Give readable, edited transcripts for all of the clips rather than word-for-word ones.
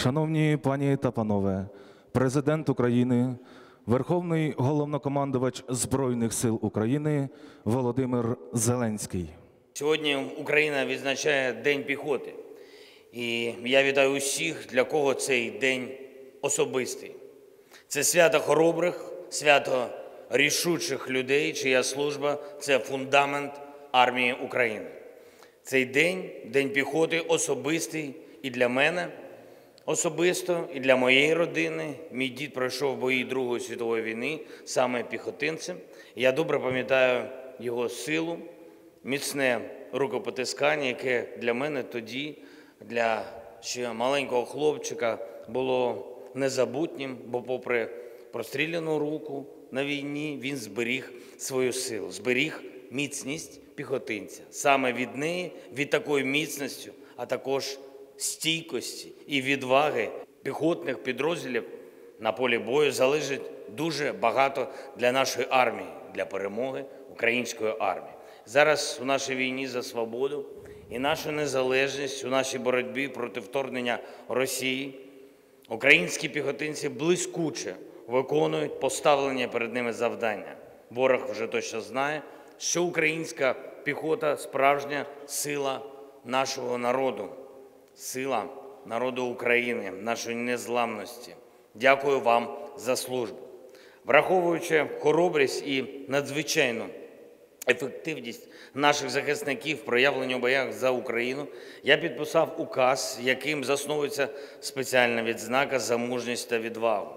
Шановні пані та панове, Президент України, Верховний Головнокомандувач Збройних сил України Володимир Зеленський. Сьогодні Україна відзначає День піхоти. І я вітаю усіх, для кого цей день особистий. Це свято хоробрих, свято рішучих людей, чия служба – це фундамент армії України. Цей день, День піхоти, особистий і для мене особисто, і для моєї родини. Мій дід пройшов бої Другої світової війни саме піхотинцем. Я добре пам'ятаю його силу, міцне рукопотискання, яке для мене тоді, для ще маленького хлопчика, було незабутнім, бо попри простріляну руку на війні, він зберіг свою силу, зберіг міцність піхотинця. Саме від неї, від такої міцності, а також стійкості і відваги піхотних підрозділів на полі бою залежить дуже багато для нашої армії, для перемоги української армії. Зараз у нашій війні за свободу і нашу незалежність, у нашій боротьбі проти вторгнення Росії, українські піхотинці блискуче виконують поставлені перед ними завдання. Ворог вже точно знає, що українська піхота – справжня сила нашого народу, сила народу України, нашої незламності. Дякую вам за службу. Враховуючи хоробрість і надзвичайну ефективність наших захисників, проявлені у боях за Україну, я підписав указ, яким засновується спеціальна відзнака «За мужність та відвагу».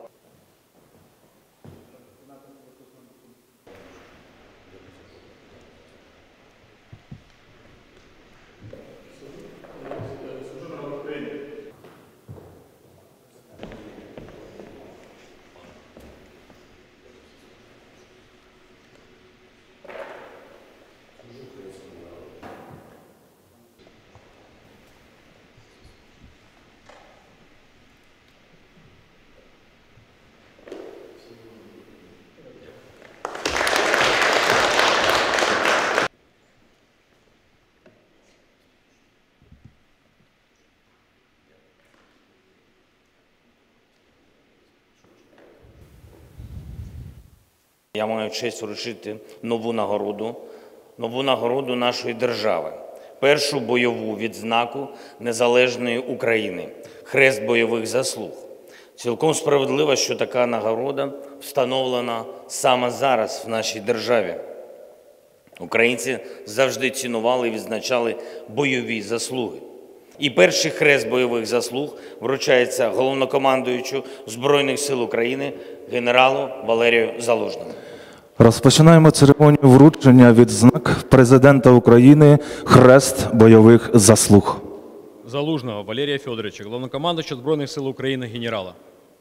Я маю честь вручити нову нагороду нашої держави. Першу бойову відзнаку незалежної України – Хрест бойових заслуг. Цілком справедливо, що така нагорода встановлена саме зараз в нашій державі. Українці завжди цінували і відзначали бойові заслуги. І перший хрест бойових заслуг вручається головнокомандуючу Збройних сил України генералу Валерію Залужному. Розпочинаємо церемонію вручення відзнак Президента України «Хрест бойових заслуг». Залужного Валерія Федоровича, головнокомандуюча Збройних сил України генерала.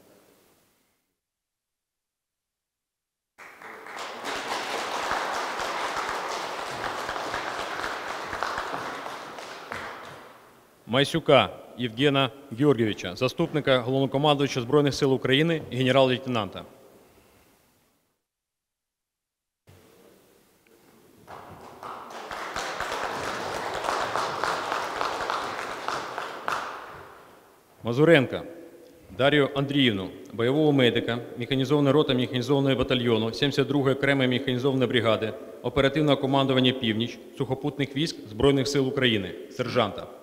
Майсюка Євгена Георгійовича, заступника головнокомандуюча Збройних сил України, генерал-лейтенанта. Мазуренка Дар'ю Андріївну, бойового медика, механізована рота механізованого батальйону 72-ї окремої механізованої бригади, оперативного командування «Північ» сухопутних військ Збройних сил України, сержанта.